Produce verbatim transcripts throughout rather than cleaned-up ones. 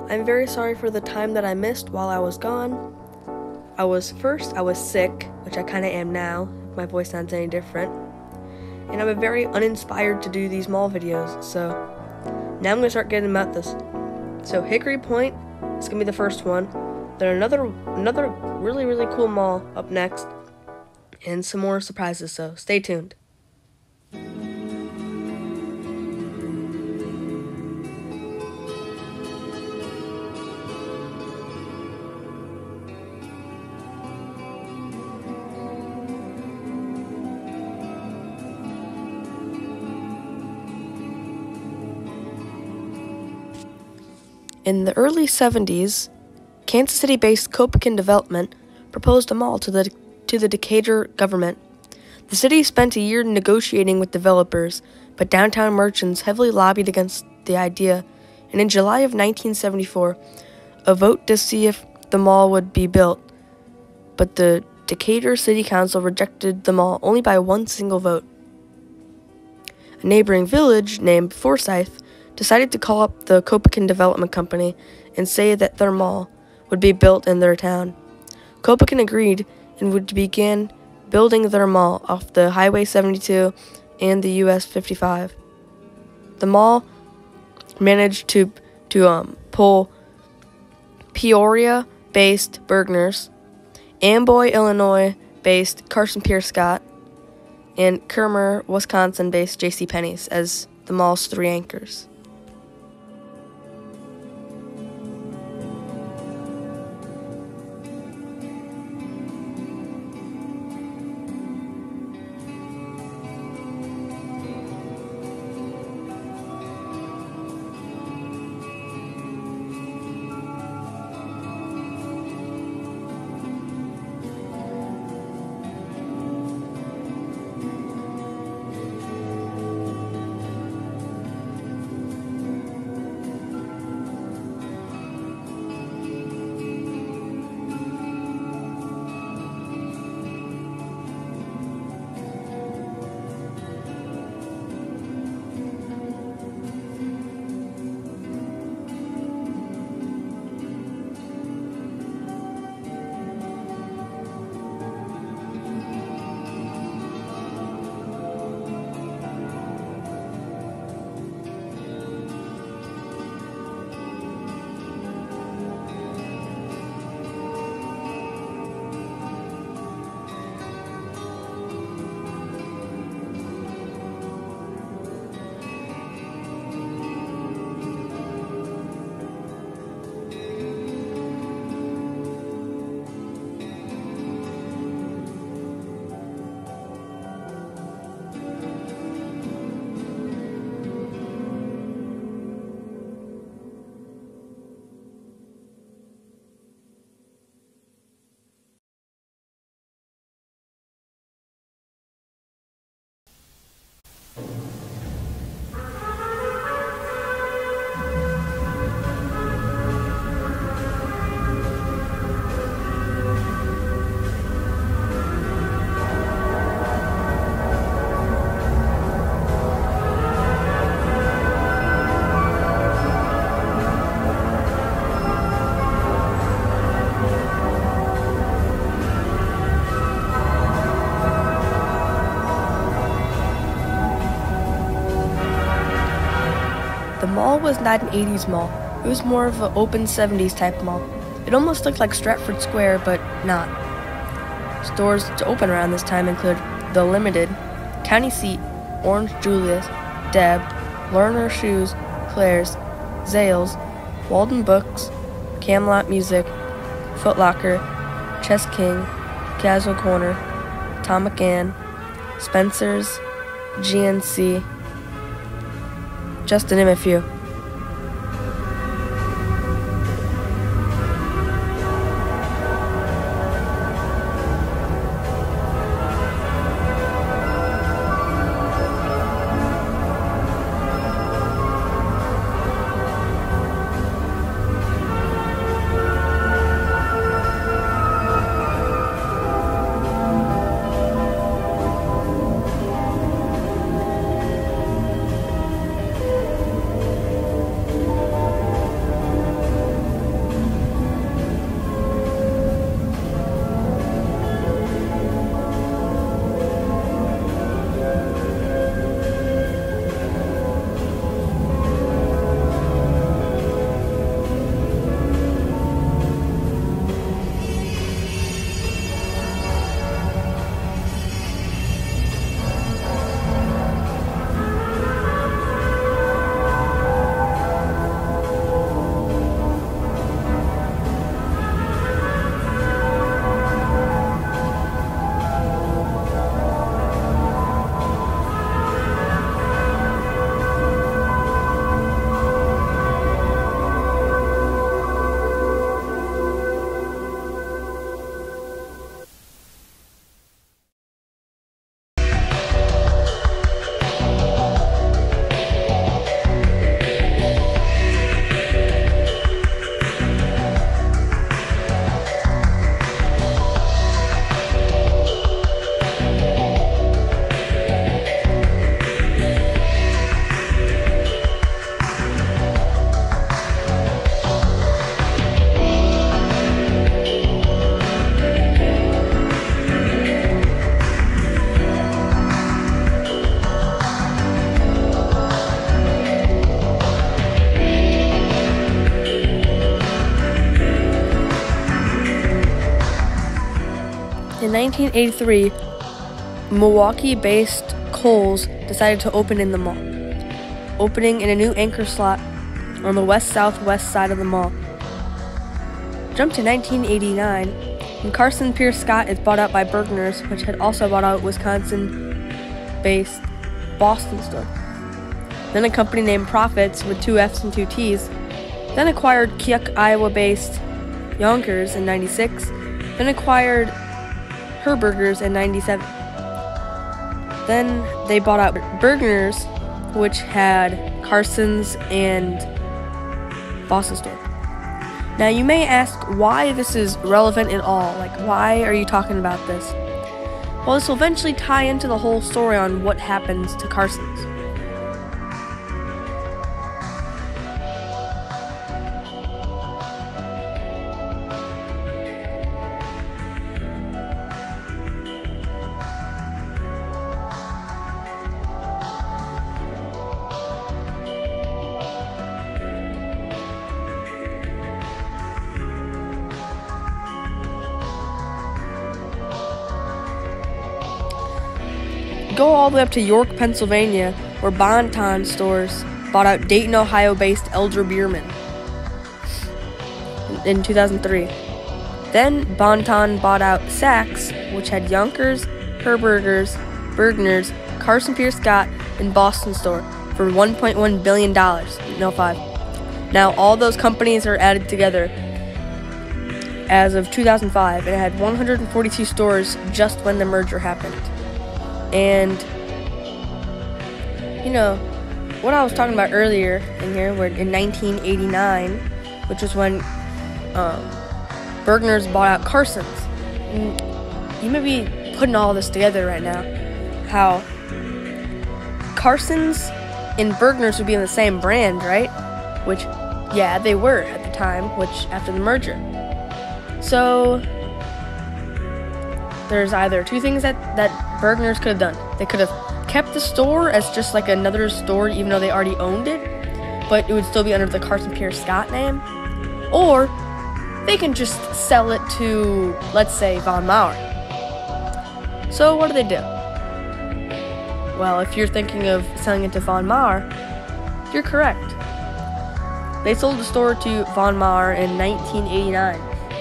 I'm very sorry for the time that I missed while I was gone. I was first, I was sick, which I kind of am now, if my voice sounds any different. And I'm very uninspired to do these mall videos, so now I'm going to start getting about this. So Hickory Point is going to be the first one. Then another, another really, really cool mall up next, and some more surprises, so stay tuned. In the early seventies, Kansas City-based Copacan Development proposed a mall to the to the Decatur government. The city spent a year negotiating with developers, but downtown merchants heavily lobbied against the idea, and in July of nineteen seventy-four, a vote to see if the mall would be built, but the Decatur City Council rejected the mall only by one single vote. A neighboring village named Forsyth decided to call up the Copacan Development Company and say that their mall would be built in their town. Copacan agreed and would begin building their mall off the Highway seventy-two and the U S fifty-five. The mall managed to to um, pull Peoria-based Bergner's, Amboy, Illinois-based Carson Pierce Scott, and Kermer, Wisconsin-based J C Penney's as the mall's three anchors. The mall was not an eighties mall. It was more of an open seventies type mall. It almost looked like Stratford Square, but not. Stores to open around this time include The Limited, County Seat, Orange Julius, Deb, Lerner Shoes, Claire's, Zales, Walden Books, Camelot Music, Foot Locker, Chess King, Casual Corner, Tom McGann, Spencer's, G N C, just to name a few. In nineteen eighty-three, Milwaukee-based Kohl's decided to open in the mall, opening in a new anchor slot on the west-southwest side of the mall. Jump to nineteen eighty-nine, and Carson Pierce Scott is bought out by Bergner's, which had also bought out Wisconsin-based Boston store. Then a company named Profits with two F's and two T's. Then acquired Keokuk, Iowa-based Yonkers in ninety-six. Then acquired Herberger's in ninety-seven. Then they bought out Bergner's, which had Carson's and Boston store. Now you may ask why this is relevant at all. Like, why are you talking about this? Well, this will eventually tie into the whole story on what happens to Carson's. Go all the way up to York, Pennsylvania, where Bon-Ton stores bought out Dayton, Ohio-based Elder Beerman in two thousand three. Then Bon-Ton bought out Saks, which had Yonkers, Herberger's, Bergner's, Carson Pierce Scott, and Boston store for one point one billion dollars. No five. Now all those companies are added together as of two thousand five, and it had one hundred forty-two stores just when the merger happened. And, you know, what I was talking about earlier in here, where in nineteen eighty-nine, which was when um, Bergner's bought out Carson's. And you may be putting all this together right now, how Carson's and Bergner's would be in the same brand, right? Which, yeah, they were at the time, which after the merger. So there's either two things that, that Bergner's could have done. They could have kept the store as just like another store, even though they already owned it, but it would still be under the Carson Pierce Scott name. Or they can just sell it to, let's say, Von Maur. So what do they do? Well, if you're thinking of selling it to Von Maur, you're correct. They sold the store to Von Maur in nineteen eighty-nine.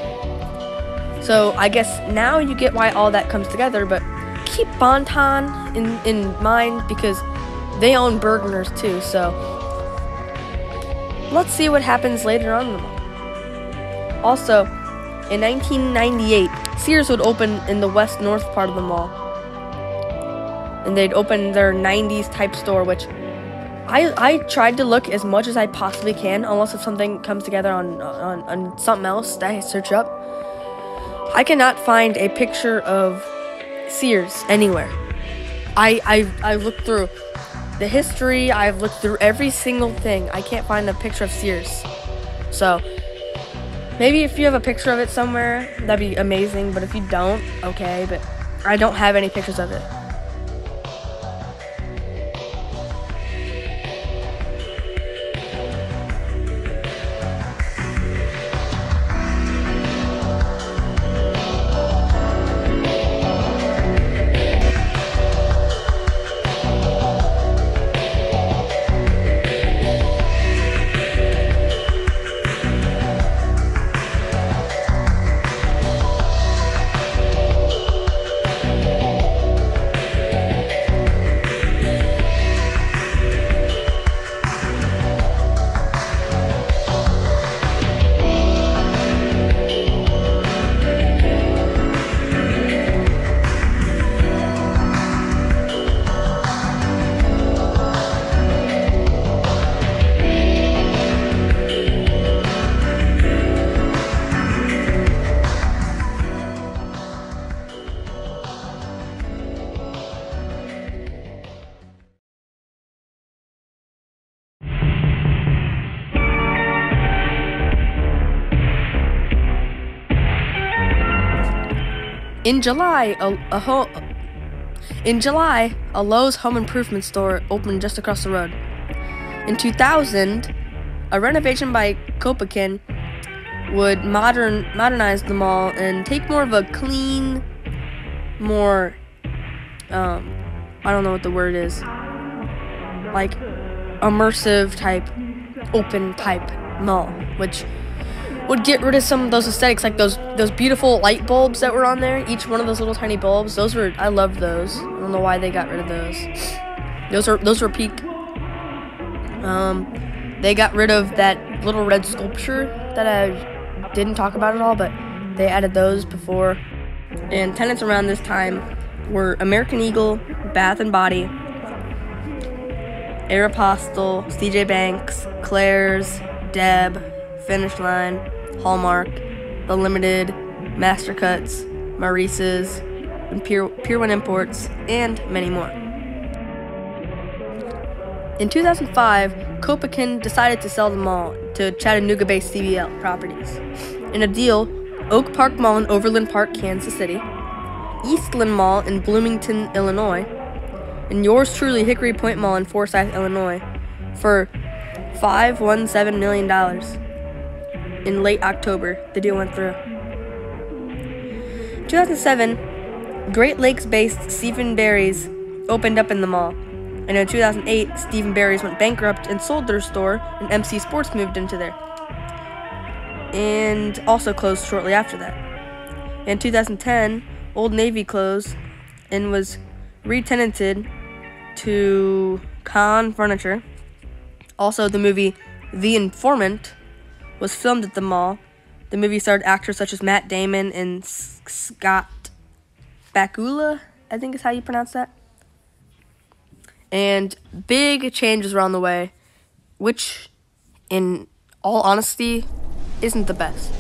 So I guess now you get why all that comes together, but keep Bon-Ton in, in mind because they own Bergner's too, so let's see what happens later on in the mall. Also, in nineteen ninety-eight, Sears would open in the west-north part of the mall. And they'd open their nineties type store, which I I tried to look as much as I possibly can, unless if something comes together on, on, on something else that I search up. I cannot find a picture of Sears anywhere. I, I, I looked through the history, I've looked through every single thing. I can't find a picture of Sears. So, maybe if you have a picture of it somewhere, that'd be amazing, but if you don't, okay, but I don't have any pictures of it. In July, a, a ho- in July, a Lowe's home improvement store opened just across the road. In two thousand, a renovation by Kopikin would modern modernize the mall and take more of a clean, more, um, I don't know what the word is, like immersive type, open type mall, which would get rid of some of those aesthetics, like those those beautiful light bulbs that were on there. Each one of those little tiny bulbs, those were, I loved those. I don't know why they got rid of those. Those were those were peak. Um, they got rid of that little red sculpture that I didn't talk about at all, but they added those before. And tenants around this time were American Eagle, Bath and Body, Aeropostale, C J Banks, Claire's, Deb, Finish Line, Hallmark, The Limited, Master Cuts, Maurice's, and Pier, Pier one Imports, and many more. In two thousand five, Copacan decided to sell the mall to Chattanooga-based C B L Properties. In a deal, Oak Park Mall in Overland Park, Kansas City, Eastland Mall in Bloomington, Illinois, and yours truly, Hickory Point Mall in Forsyth, Illinois, for five hundred seventeen million dollars. In late October, the deal went through. two thousand seven, Great Lakes-based Stephen Barry's opened up in the mall. And in two thousand eight, Stephen Barry's went bankrupt and sold their store, and M C Sports moved into there. And also closed shortly after that. In two thousand ten, Old Navy closed and was re-tenanted to Kahn Furniture. Also, the movie The Informant was filmed at the mall. The movie starred actors such as Matt Damon and S- Scott Bakula, I think is how you pronounce that. And big changes were on the way, which, in all honesty, isn't the best.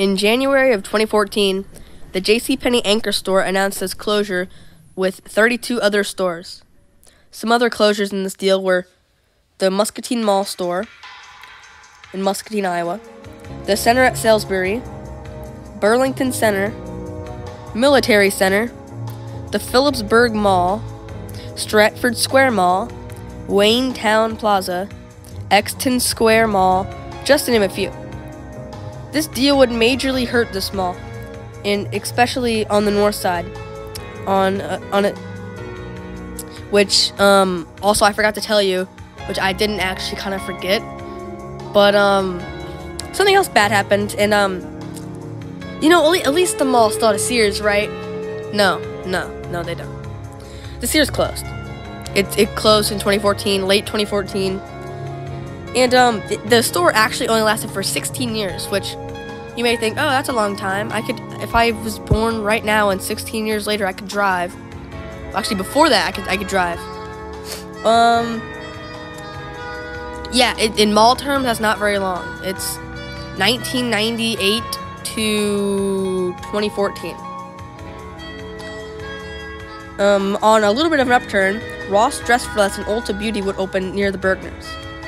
In January of twenty fourteen, the JCPenney anchor store announced its closure with thirty-two other stores. Some other closures in this deal were the Muscatine Mall store in Muscatine, Iowa, the Center at Salisbury, Burlington Center, Military Center, the Phillipsburg Mall, Stratford Square Mall, Wayne Town Plaza, Exton Square Mall, just to name a few. This deal would majorly hurt this mall, and especially on the north side, on uh, on it. Which um, also I forgot to tell you, which I didn't actually kind of forget, but um, something else bad happened, and um, you know, at least the mall still had a Sears, right? No, no, no, they don't. The Sears closed. It it closed in twenty fourteen, late twenty fourteen. And um, the, the store actually only lasted for sixteen years, which you may think, oh, that's a long time. I could, if I was born right now and sixteen years later, I could drive. Well, actually, before that, I could I could drive. Um, yeah, it, in mall terms, that's not very long. It's nineteen ninety-eight to twenty fourteen. Um, on a little bit of an upturn, Ross Dress for Less and Ulta Beauty would open near the Bergners.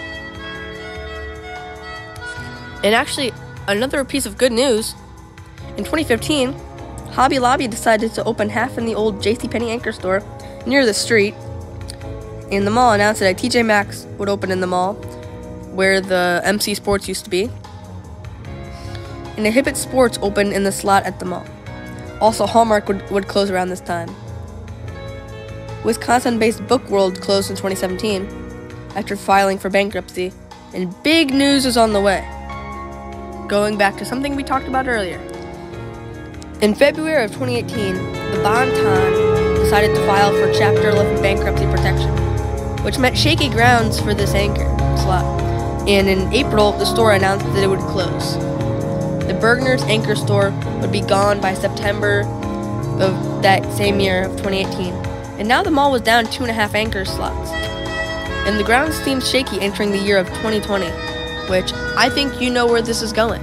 And actually, another piece of good news, in twenty fifteen, Hobby Lobby decided to open half in the old JCPenney anchor store near the street. And the mall announced that T J Maxx would open in the mall, where the M C Sports used to be. And the Hibbett Sports opened in the slot at the mall. Also, Hallmark would, would close around this time. Wisconsin-based Book World closed in twenty seventeen after filing for bankruptcy, and big news is on the way. Going back to something we talked about earlier. In February of twenty eighteen, the Bon-Ton decided to file for Chapter eleven bankruptcy protection, which meant shaky grounds for this anchor slot. And in April, the store announced that it would close. The Bergner's anchor store would be gone by September of that same year of twenty eighteen. And now the mall was down two and a half anchor slots. And the ground seemed shaky entering the year of twenty twenty, which I think you know where this is going.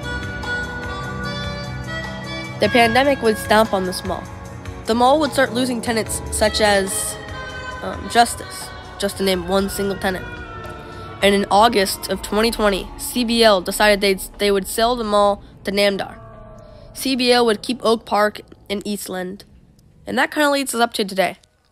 The pandemic would stomp on this mall. The mall would start losing tenants such as um, Justice, just to name one single tenant. And in August of twenty twenty, C B L decided they'd, they would sell the mall to Namdar. C B L would keep Oak Park and Eastland. And that kind of leads us up to today.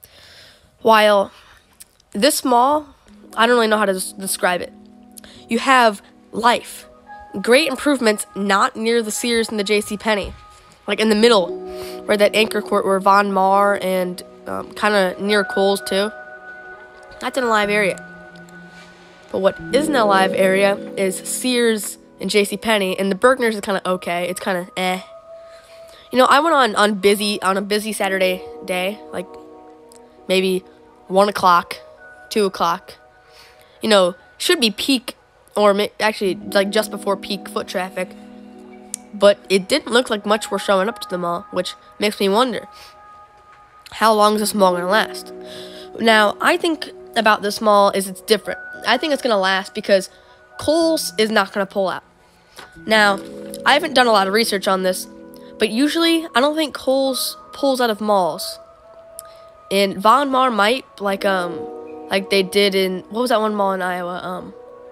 While this mall, I don't really know how to des- describe it. You have life. Great improvements not near the Sears and the JCPenney. Like in the middle, where that anchor court where Von Maur and um, kind of near Kohl's too. That's in a live area. But what isn't a live area is Sears and JCPenney, and the Bergner's is kind of okay. It's kind of eh. You know, I went on, on busy on a busy Saturday day, like maybe one o'clock, two o'clock. You know, should be peak, or ma- actually like just before peak foot traffic. But it didn't look like much were showing up to the mall, which makes me wonder, how long is this mall going to last? Now, I think about this mall is it's different. I think it's going to last because Kohl's is not going to pull out. Now, I haven't done a lot of research on this, but usually I don't think Kohl's pulls out of malls. And Von Maur might, like um, like they did in, what was that one mall in Iowa? Um,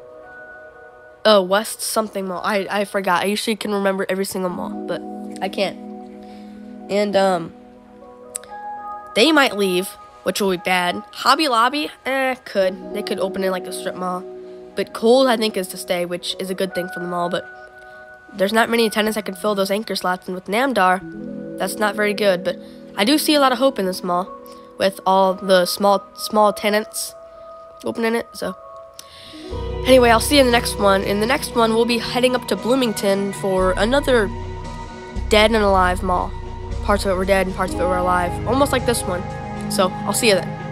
oh, West something mall. I, I forgot. I usually can remember every single mall, but I can't. And um, they might leave, which will be bad. Hobby Lobby, eh, could. They could open in like a strip mall. But Kohl's, I think, is to stay, which is a good thing for the mall. But there's not many tenants that can fill those anchor slots. And with Namdar, that's not very good. But I do see a lot of hope in this mall with all the small small tenants opening it. So anyway, I'll see you in the next one. In the next one, we'll be heading up to Bloomington for another dead and alive mall. Parts of it were dead and parts of it were alive. Almost like this one. So I'll see you then.